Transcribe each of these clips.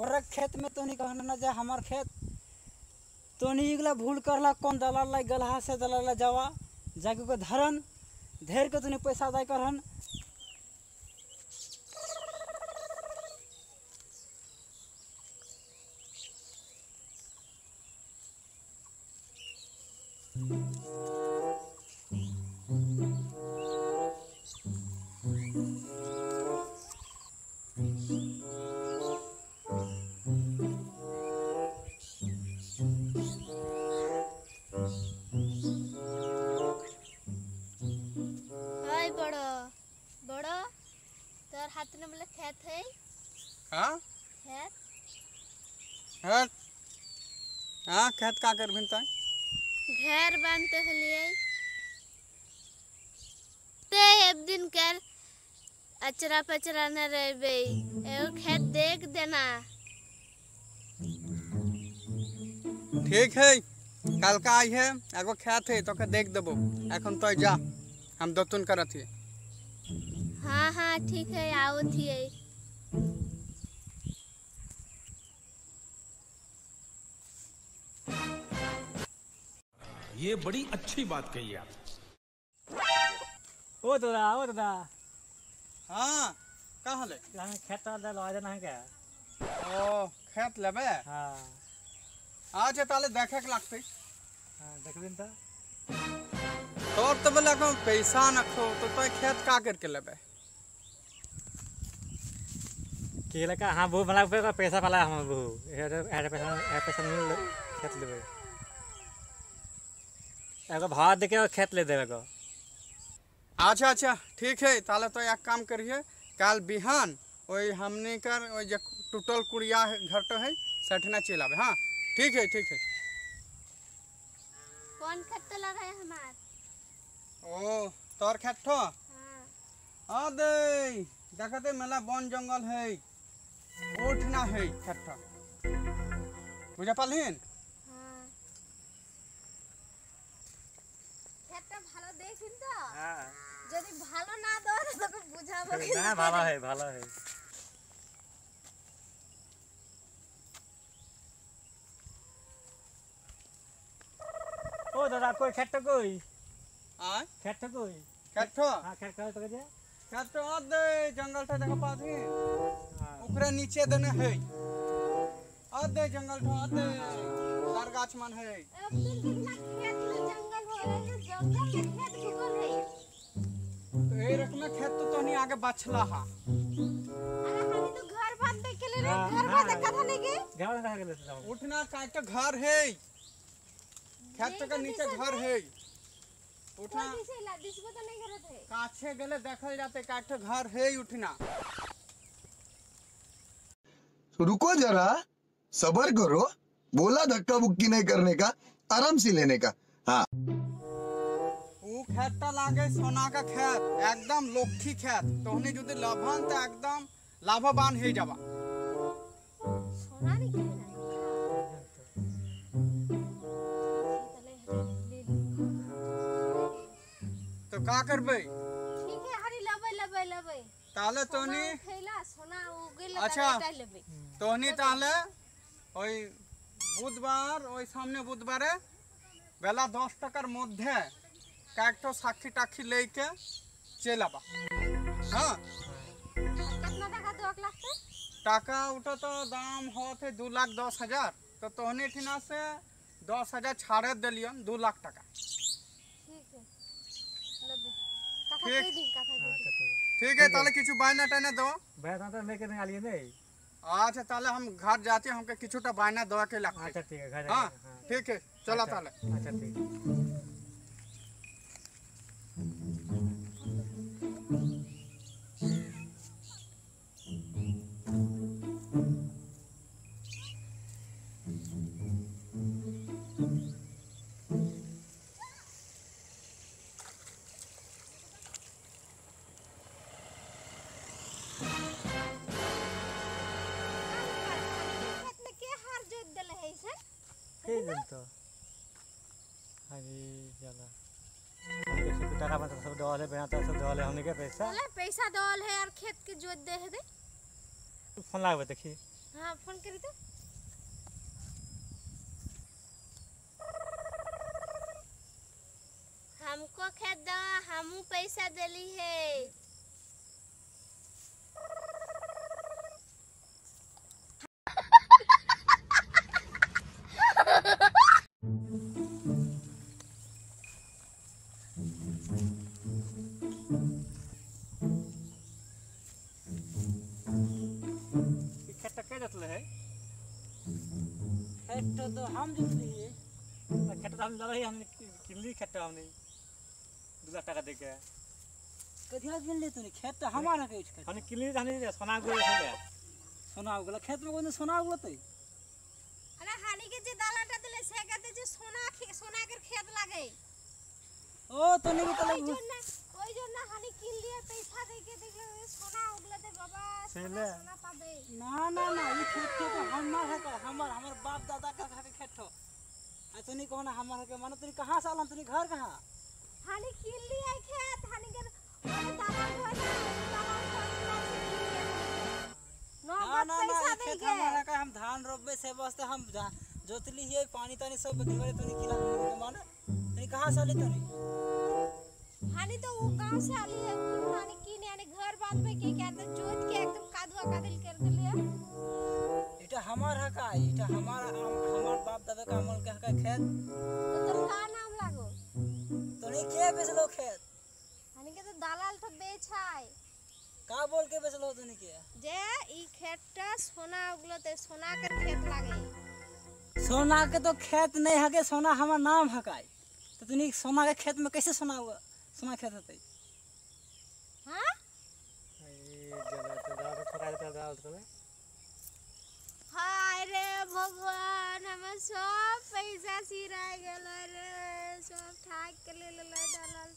पर खेत में तो नहीं कहना ना जा हमार खेत तो नहीं इगला भूल करला कौन दलाल लाई गलहा से दलाल जावा जाके को धरन धेर के तूने पैसा दाय करहन हाथ में बोले खेत है। हाँ खेत हाँ हाँ खेत का कर भिनता घर बनते लिए ते एक दिन कर अचरा पचरा न रहे एगो खेत देख देना। ठीक है कल का आई है एगो खेत है तो के देख देबो एखन तो जा हम दोतुन करत ही। हाँ हाँ ठीक है आओ थी। ये बड़ी अच्छी बात कही आप। ओ दादा हाँ कहाँ ले खेत लगा देना है क्या? ओ खेत लेबे हाँ अच्छा ताले देखे के लगते देख दिन तो तोर तो बोले को पैसा नखो तो खेत का करके लेबे केला का हाँ बहु मला पे पैसा वाला हम बहु पैसा नहीं खेत लेबे एगो भाव देके और खेत ले देवे को। अच्छा अच्छा ठीक है ताले तो एक काम करिए कल बिहान वही हमने कर वही जो टूटल कुड़िया घर तो है सठना चलावे। हाँ ठीक है ठीक है। कौन खेत तो लगा है हमार? ओ तोर खेत ठो हाँ दे देखते मेला वन जंगल है उठना है खेत ठो बुझा पालिन। हाँ खेत भालो देखिन तो हां यदि भालो ना दो तो बुझाबो कि ना भालो है ओ दादा कोई खेत कोई आ खेत कोई खेत ठो हां खेत का तो जे खेत ठो दे जंगल ठो जगह पास है ओकरे नीचे देने है दे जंगल ठो दे तार गाछ मन है अब दिन खेत में जंगल हो रहा है जंगल में खेत घुगल है तो ए रकम खेत तो नहीं आगे बचला हा। अरे खाली तो घर बांधने के लिए घर बांधने का था नहीं के घर में रह के उठना काट घर है खेत के नीचे घर है उठना दिसबो तो नहीं करत है काछे गले देखल जाते काट घर है उठना। रुको जरा सबर करो बोला धक्का बुक्की नहीं करने का आराम से लेने का। हाँ वो खेत लागे सोना का खेत एकदम लोखी खेत तोहनी जुदी लाभन तो एकदम लाभवान हो जाबा। सोना नहीं कहना तो का करबे? ठीक है हरी लबे ताले तोहनी खैला सोना उगेल अच्छा लेबे तोहनी ताले ওই বুধবার ওই সামনে বুধবারে বেলা 10 টাকার মধ্যে কয়েকটা সাক্ষী টাক্ষী লেকে চলাবা। হ্যাঁ कितना টাকা দেওয়া লাগবে? টাকা ওটা তো দাম হতে 2,10,000 তো তোহনি ঠিনা से 10,000 ছাড়ে দিলিয়ন 2 লাখ টাকা। ठीक है लबे कथा ठीक। दे दी कथा दे दी ठीक है ताले किछु बायना टाइना दो। बैठा तो लेके निकालिए नहीं। अच्छा ताले हम घर जाते हमके किछुटा बायना दवा के लगते। अच्छा ठीक है घर हाँ ठीक है चला ताले। अच्छा ठीक दिन तो अरे चला हमके सब टाका बता सब डॉल है बनाता सब डॉल है हमने के पैसा बोले पैसा डॉल है और खेत के जोत दे दे फोन लागबे देखी हाँ फोन करी तो हमको खेत दवा हमू पैसा देली है। खेत के जोतले है खेत तो हम जोतली है। खेत तो हम लगे हमने किल्ली खेत हमने 2 लाख टाका देके कथिया बिन ले तूने खेत तो हमारा के खेत हमने किल्ली हमने सोना गुले छले सोना उगला खेत में कोन सोना उगलतै अरे हानी के जे दालाटा दिले से कहते जे सोना के खेत लागे ओ तने के तले ओई जन हानी किन लिए पैसा दे के सोना उगलते बाबा छले सोना पाबे। ना ना ना ये खेत तो हमार है का हमर बाप दादा का खेत हो। आ तनी कहना हमार के माने तनी कहां से आलन तनी घर कहां हानी किन लिए खेत हानी के दादा को ना ना ना ये खेत हमारा का हम धान रोपबे से वास्ते हम जोतली है पानी तानी सब दिवाले तनी किला माने तनी कहां से आली तनी हानी तो वो गांव से आली है हानी किन यानी घर बात में के कहते जोत के एकदम कादवा कादिल कर दिले। इटा हमार है का इटा हमार बाप दादा का अमल के खेत तो तुम का नाम लागो तनी के बेचलो खेत हानी के तो दालाल तो बेचाय का बोल के बेचलो तनी के जे ई खेतटा सोना उगलते सोना के खेत लागे। सोना के तो खेत नहीं है के सोना हमार नाम है का तो तनी सोना के खेत में कैसे सोना हुआ सोना खेत होते हां ये जगह तो दाल छोड़ा देता दाल तो हाय रे भगवान हम सब पैसा सिरा गेल रे सब ठाक के ले ले दालाल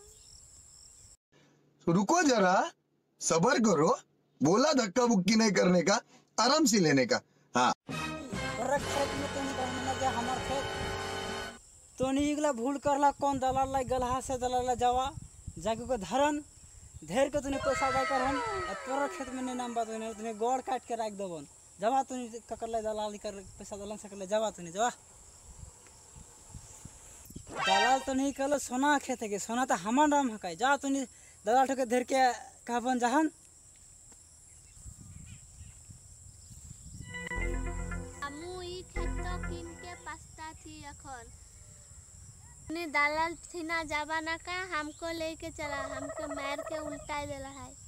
तो रुको जरा सबर करो बोला धक्का बुक्की नहीं करने का आराम से लेने का। हाँ और खेत में तनी कहना जे हमार खेत तनी इगला भूल करला कौन दलाल लाई गलहा से दलाल जावा जाके को धरन धेर के तनी पैसा दे कर हम तोरा खेत में नहीं नाम बात नहीं तनी गोड़ काट के रख देबन जावा तनी ककर लाई दलाल कर पैसा दलाल सकले जावा तनी जावा दलाल तो नहीं कहलो सोना खेत है के सोना तो हमार नाम है का जा तनी दलाल ठके धेर के कहबन जहन हमू ई खेत तो किन के पास्ता थी अखन ने दालाल थी ना जाबा ना का हमको लेके चला हमको मार के उल्टा देला है।